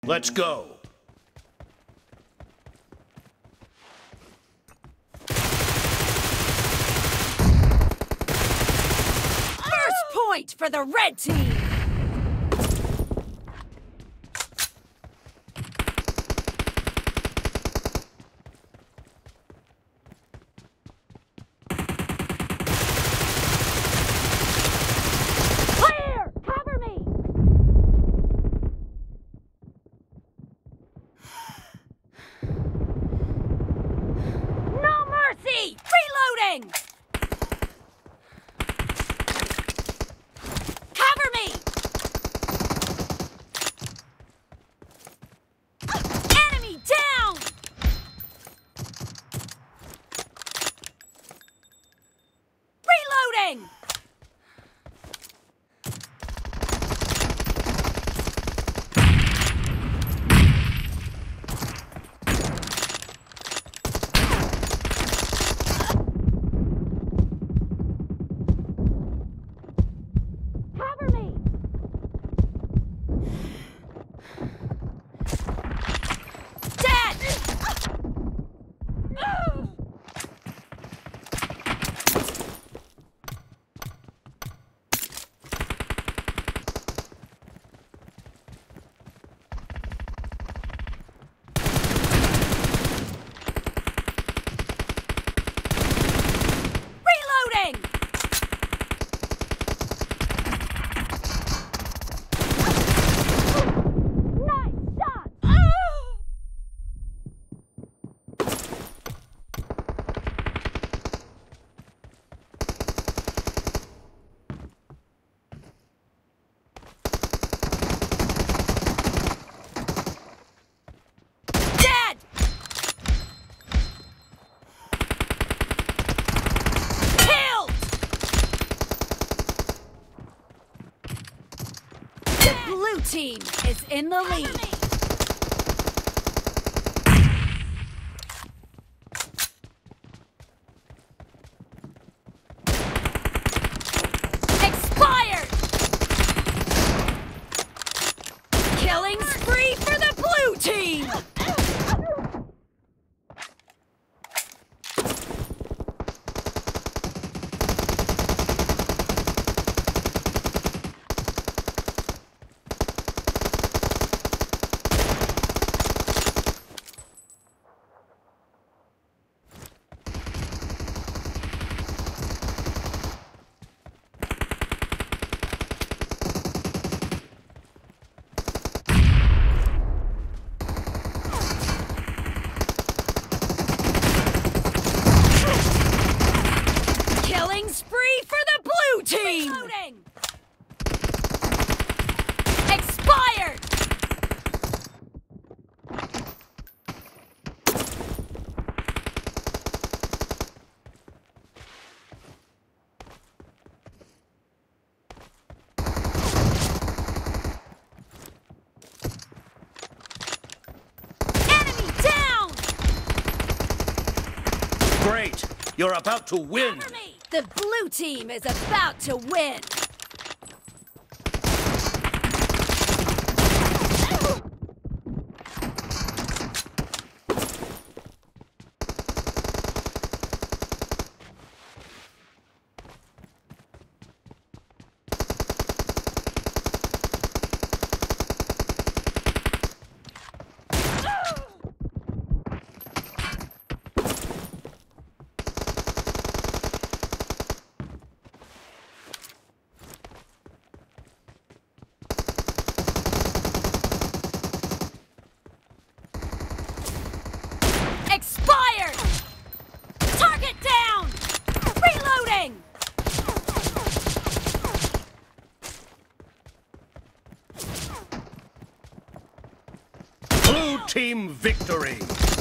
Let's go. First point for the red team. Reloading! Cover me! Enemy down! Reloading! Blue team is in the lead. Expired! Killing spree for the blue team! Spree for the blue team! Reloading. Expired! Enemy down! Great! You're about to win! The blue team is about to win! Expired! Target down! Reloading! Blue team victory!